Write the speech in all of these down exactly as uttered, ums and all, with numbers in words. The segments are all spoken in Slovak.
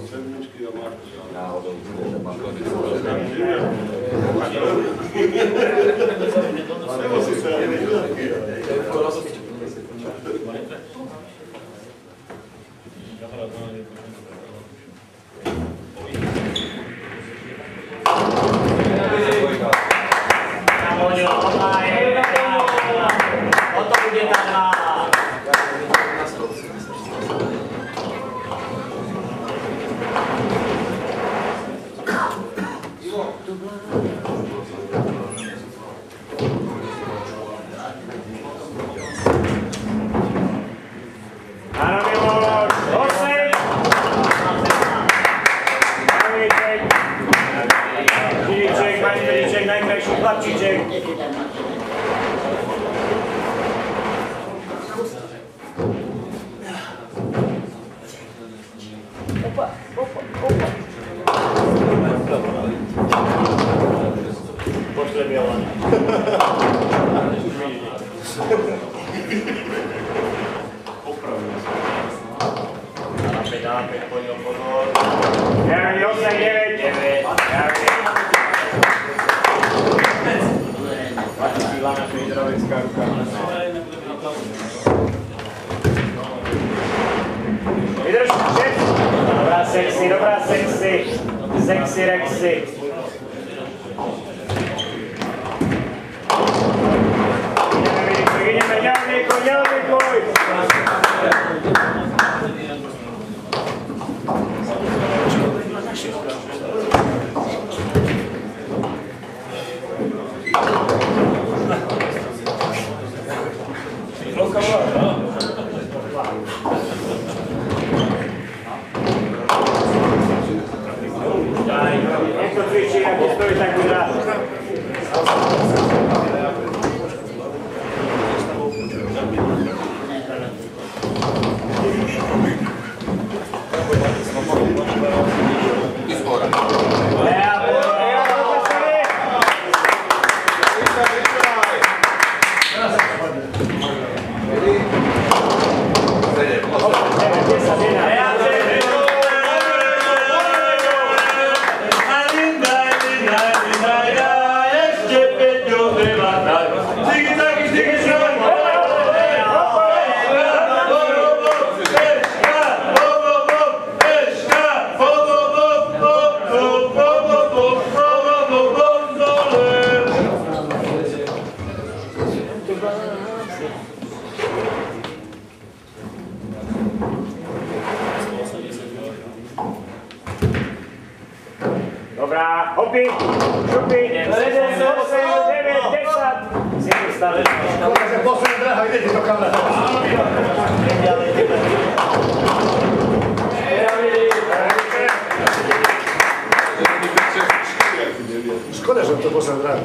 sedmičky a máš to. Náhodou bude, že mám to. Nemusí sa aj nevyľadky. Škoda, že to posledný rád.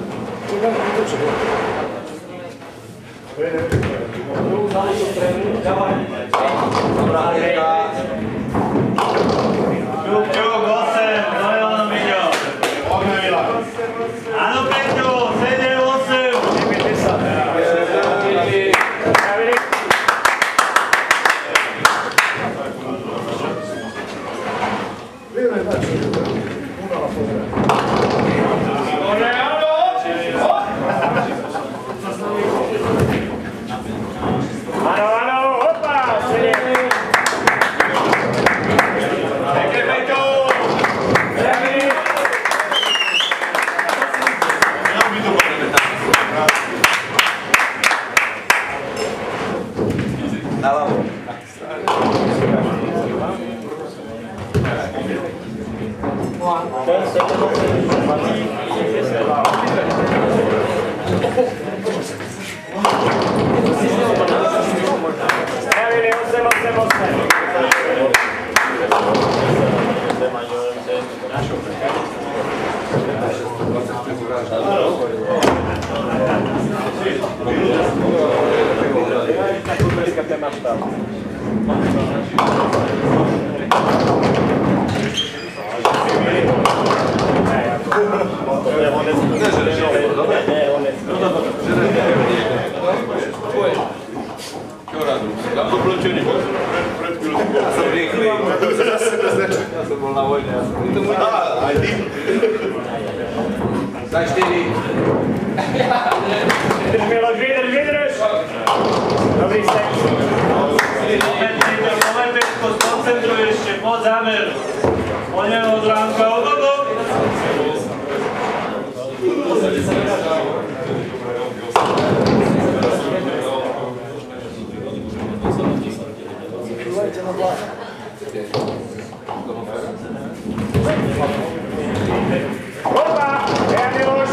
Čo radu? Dám to plečenie, pred chvíľou. Ja som rýchly. som bol na vojne. Á, aj ty. Za štyri. Miloš, vydrž, vydrž! Dobrý set. Moment, moment, Peťko, skoncentruj ešte, poď zámer. Po neho od ránka, od odo. Opa! Ja, Miloš!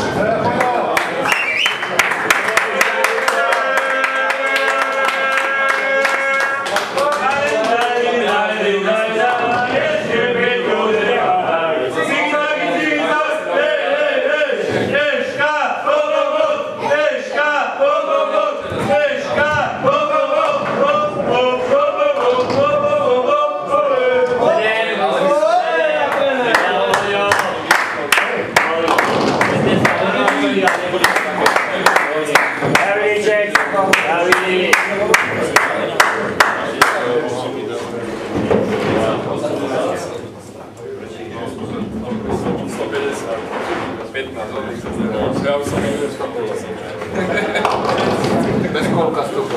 Bez kolka stopov.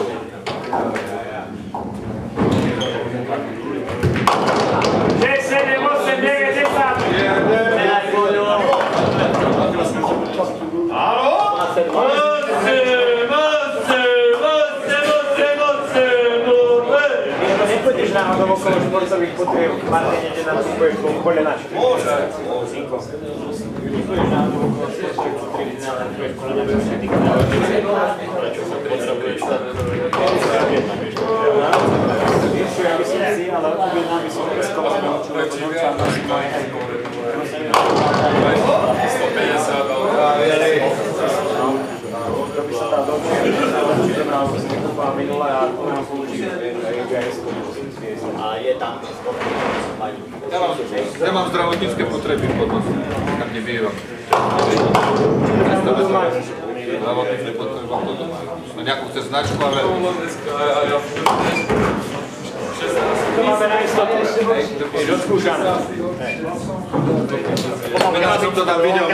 šesť, sedem, osem, deväť, desať. Áno? osem, osem, osem, osem, osem, nepôjdeš náhodou okolo športových potrieb, Martine, kde nám kupuješ po kolenačku. Môže. Cinko. Nepôjdeš náhodou okolo športových potrieb, kde nám kupuješ kolenačku. Prečo sa potrebuješ tam? Vieš, ja by som si, ale objednám by som preskova z toho človeka, nočám na si moje hejko. stopäťdesiat, ale... To by sa dá dobre, ale zobral by som nekúpal minule a to nám použiť gé es-ko. A je tam Ja mám, ja mám zdravotnícke potreby potom, tam nebývam. Zdravotnícke potreby potom. No nejakú chce značku, ale... To máme na istotu. Je odskúšané. Ja som to tam videl.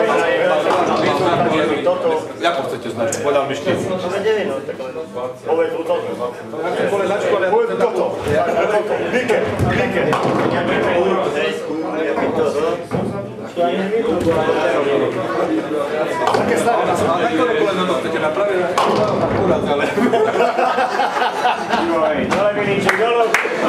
Ako chcete značku? Podám mi štyri. To vedeli, no, tak len povedz u toto. Ako boli značku, ale... Povedz toto. Vike, Vike. Ja neviem, tresku, ja by to, no. To aj neviem. Také staré. A takové koleno to chcete napraviť? Akurát, ale... Dole Miníček, dolu.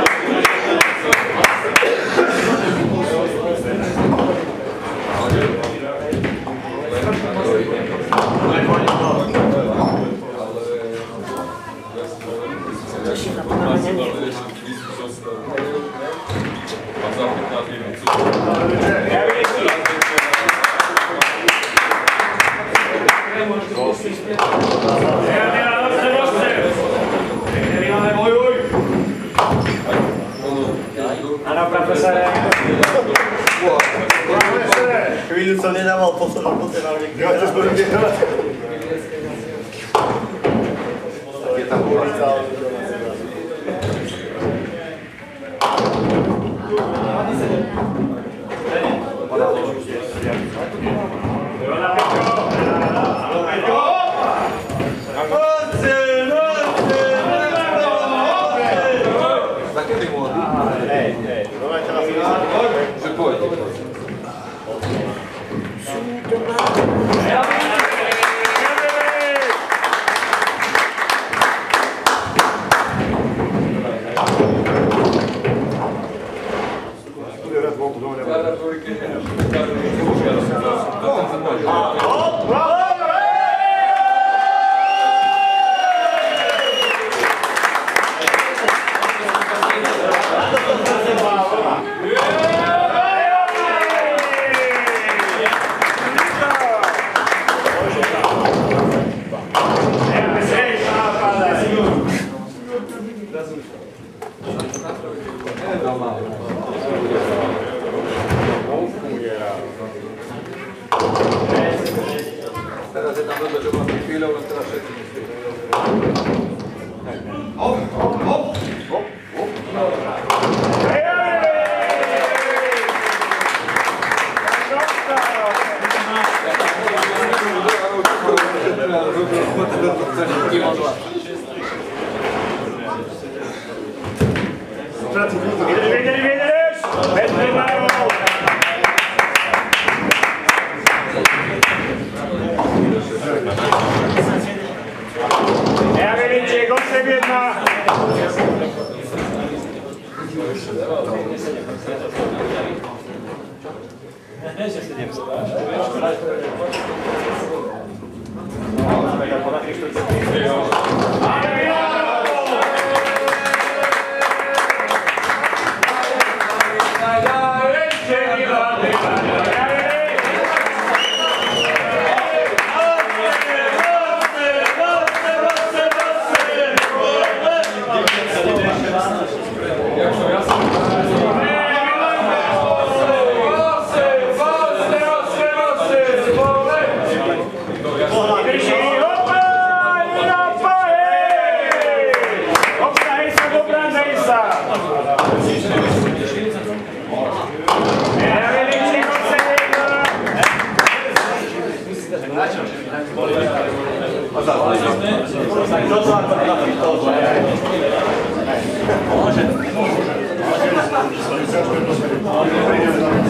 Áno, profesore. Chvíľu som nedával poslednú poteral niekde. Ja to budem dělat. Je tam úrazca. Zakedy môžu? Hej, hej, dobre, teraz si vysvetlím. Že pôjde. Teraz je tam dobre, že má tých chvíľov, len teraz všetci myslí. Hop, hop, hop, hop, hop. osem jedna. Może.